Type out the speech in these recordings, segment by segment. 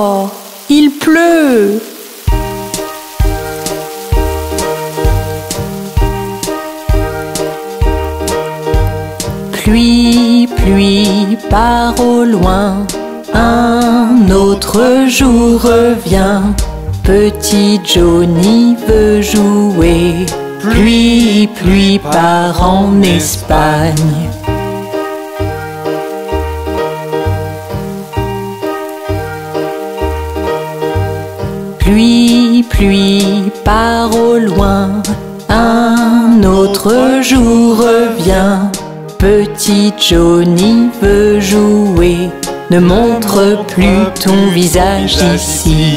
dehors, il pleut. Pluie, pluie, part au loin, un autre jour revient. Petit Johnny veut jouer. Pluie, pluie, part en Espagne. Pluie, pluie, part au loin, un autre jour revient. Petit Johnny veut jouer, ne montre plus ton visage ici.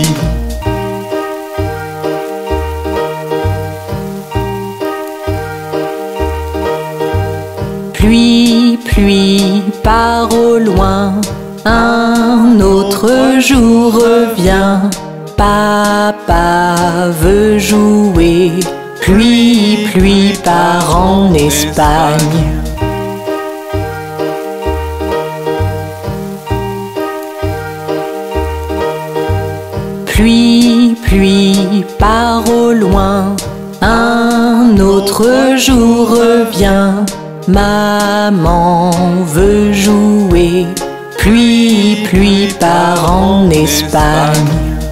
Pluie, pluie, part au loin, un autre jour revient. Papa veut jouer, pluie, pluie, part en Espagne. Pluie, pluie, part au loin, un autre jour revient. Maman veut jouer, pluie, pluie, part en Espagne.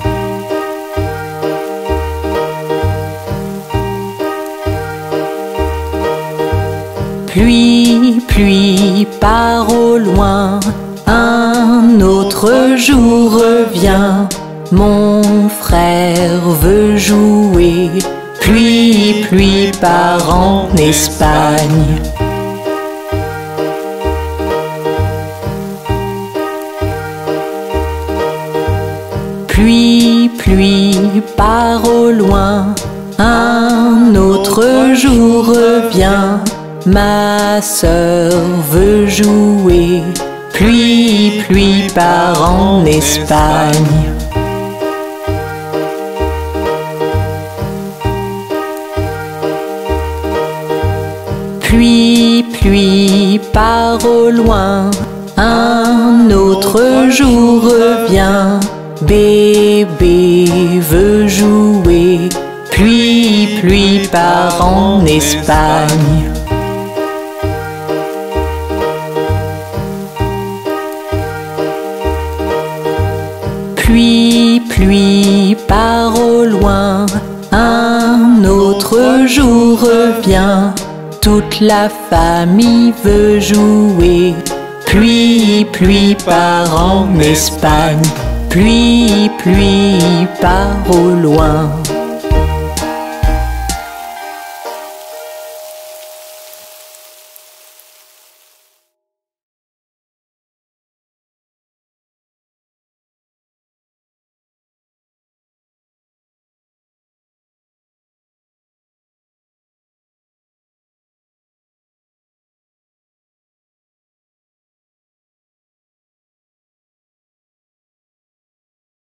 Pluie, pluie, part au loin, un autre jour revient. Mon frère veut jouer, pluie, pluie, part en Espagne. Pluie, pluie, part au loin, un autre jour revient. Ma sœur veut jouer, pluie, pluie, part en Espagne. Pluie, pluie, part au loin, un autre jour revient. Bébé veut jouer, pluie, pluie, part en Espagne. Pluie, pluie, part au loin, un autre jour revient. Toute la famille veut jouer, pluie, pluie, part en Espagne. Pluie, pluie, part au loin.